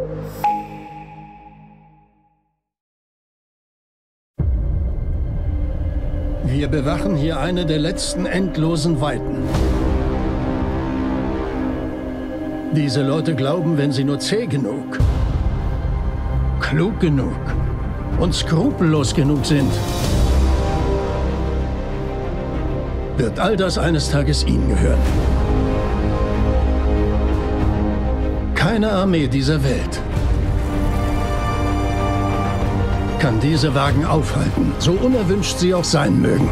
Wir bewachen hier eine der letzten endlosen Weiten. Diese Leute glauben, wenn sie nur zäh genug, klug genug und skrupellos genug sind, wird all das eines Tages ihnen gehören. Keine Armee dieser Welt kann diese Wagen aufhalten, so unerwünscht sie auch sein mögen.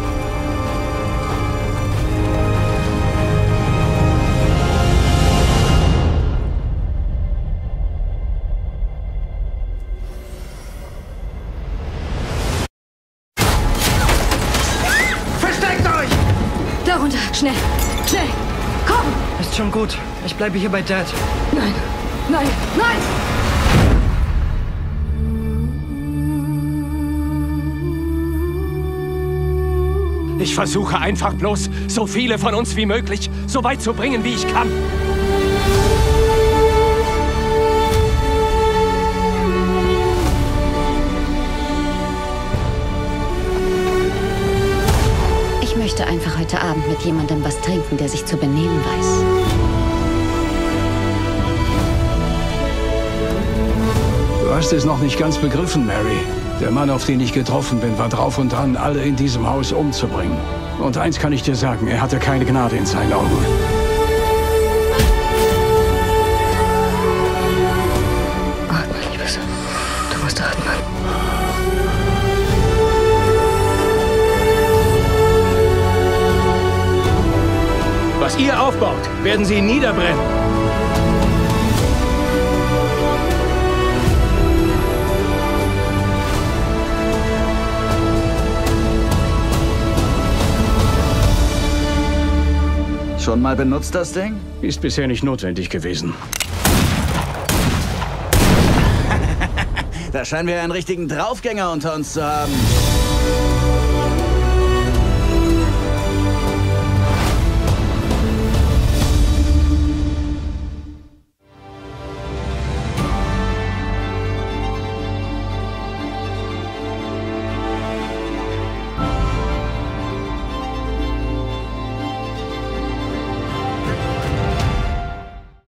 Versteckt euch! Darunter, schnell, schnell, komm! Ist schon gut. Ich bleibe hier bei Dad. Nein, nein, nein! Ich versuche einfach bloß, so viele von uns wie möglich so weit zu bringen, wie ich kann. Ich möchte einfach heute Abend mit jemandem was trinken, der sich zu benehmen weiß. Du hast es noch nicht ganz begriffen, Mary. Der Mann, auf den ich getroffen bin, war drauf und dran, alle in diesem Haus umzubringen. Und eins kann ich dir sagen, er hatte keine Gnade in seinen Augen. Atme, Liebes. Du musst atmen. Was ihr aufbaut, werden sie niederbrennen. Schon mal benutzt, das Ding? Ist bisher nicht notwendig gewesen. Da scheinen wir einen richtigen Draufgänger unter uns zu haben.